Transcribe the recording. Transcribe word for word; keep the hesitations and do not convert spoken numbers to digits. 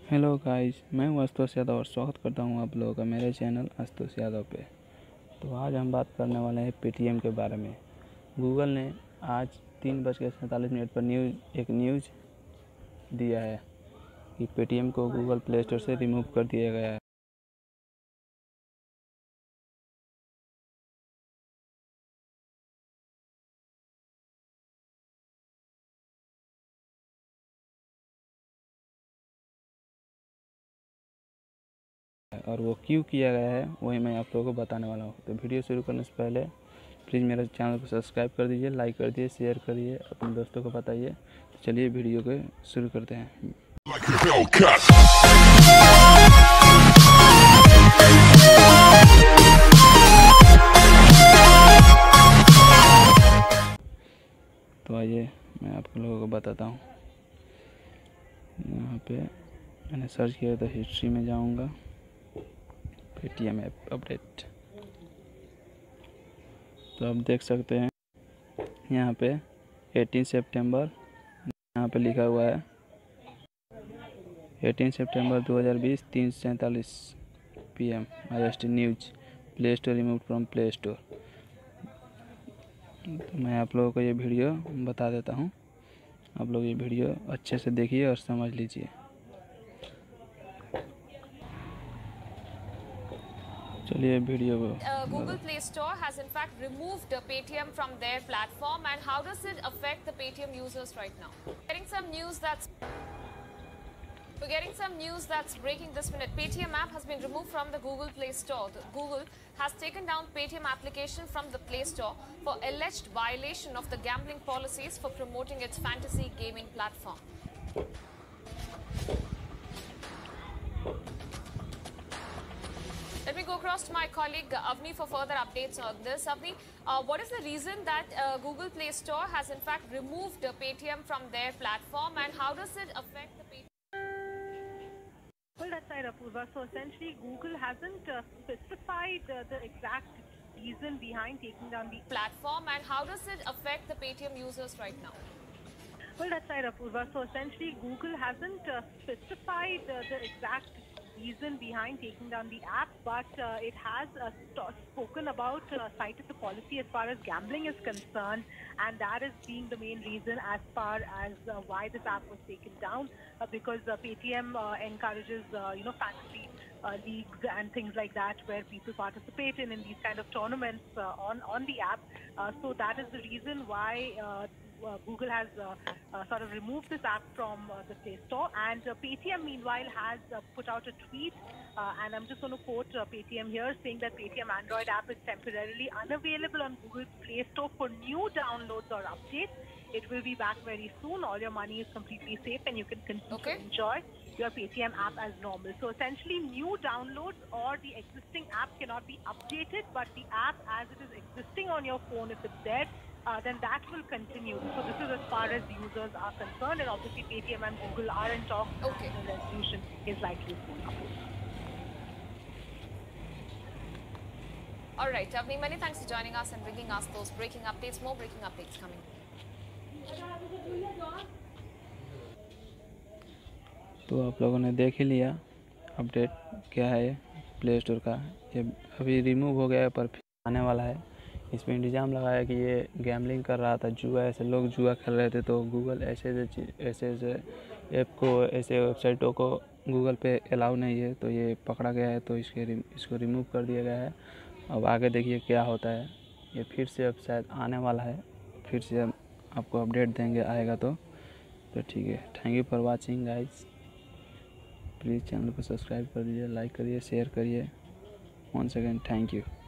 Hello guys, मैं हूं आशुतोष यादव और स्वागत करता हूं आप लोगों का मेरे चैनल आशुतोष यादव पे। तो आज हम बात करने वाले हैं पेटीएम के बारे में। गूगल ने आज तीन बज के सैंतालीस मिनट पर न्यूज़ एक न्यूज़ दिया है कि पेटीएम को गूगल प्ले स्टोर से रिमूव कर दिया गया है। और वो क्यों किया गया है वही मैं आप लोगों को बताने वाला हूँ। तो वीडियो शुरू करने से पहले प्लीज़ मेरे चैनल को सब्सक्राइब कर दीजिए, लाइक कर दीजिए, शेयर करिए, अपने दोस्तों को बताइए। तो चलिए वीडियो को शुरू करते हैं। तो आइए मैं आप लोगों को बताता हूँ। यहाँ पे मैंने सर्च किया तो हिस्ट्री में जाऊँगा, पेटीएम ऐप अपडेट। तो आप देख सकते हैं यहाँ पे अठारह सितंबर यहाँ पे लिखा हुआ है अठारह सितंबर दो हज़ार बीस तीन सैंतालीस P M I S T news Play Store remove from Play Store. तो मैं आप लोगों को ये वीडियो बता देता हूँ, आप लोग ये वीडियो अच्छे से देखिए और समझ लीजिए। चलिए वीडियो को। Uh, Google Play Store has in fact removed uh, Paytm from their platform, and how does it affect the Paytm users right now? Getting some news that's We're getting some news that's breaking this minute. Paytm app has been removed from the Google Play Store. The Google has taken down Paytm application from the Play Store for alleged violation of the gambling policies for promoting its fantasy gaming platform. Let me go across to my colleague uh, Avni for further updates on this. Avni, uh, what is the reason that uh, Google Play Store has in fact removed uh, Paytm from their platform, and how does it affect the Paytm? Well, that's right, Apurva. So essentially, Google hasn't uh, specified uh, the exact reason behind taking down the platform, and how does it affect the Paytm users right now? Well, that's right, Apurva. So essentially, Google hasn't uh, specified uh, the exact reason behind taking down the app, but uh, it has uh, st- spoken about, uh, cited the policy as far as gambling is concerned, and that is being the main reason as far as uh, why this app was taken down, uh, because uh, Paytm uh, encourages, uh, you know, fantasy uh, leagues and things like that, where people participate in, in these kind of tournaments uh, on, on the app. Uh, so that is the reason why uh, Uh, Google has uh, uh, sort of removed this app from uh, the Play Store, and uh, Paytm meanwhile has uh, put out a tweet, uh, and I'm just going to quote uh, Paytm here, saying that Paytm Android app is temporarily unavailable on Google Play Store for new downloads or updates. It will be back very soon. All your money is completely safe, and you can continue Okay. to enjoy your Paytm app as normal. So essentially, new downloads or the existing app cannot be updated, but the app as it is existing on your phone, if it's there, Uh, then that will continue. So this is as far as users are concerned, and obviously Paytm and Google are in talks. Okay. And the resolution is likely soon. All right, Avni, many thanks for joining us and bringing us those breaking updates. More breaking updates coming. तो आप लोगों ने देख ही लिया update क्या है play store का। ये अभी रिमूव हो गया है पर फिर आने वाला है। इस पर इंतज़ाम लगाया कि ये गैम्बलिंग कर रहा था, जुआ, ऐसे लोग जुआ खेल रहे थे, तो गूगल ऐसे ऐसे ऐसे ऐसे ऐप को, ऐसे वेबसाइटों को गूगल पे अलाउ नहीं है, तो ये पकड़ा गया है, तो इसके इसको रिमूव कर दिया गया है। अब आगे देखिए क्या होता है। ये फिर से अब शायद आने वाला है, फिर से हम आपको अपडेट देंगे आएगा तो तो ठीक है। Thank you for watching guys. Please channel को सब्सक्राइब कर दीजिए, लाइक करिए, शेयर करिए। Once again thank you.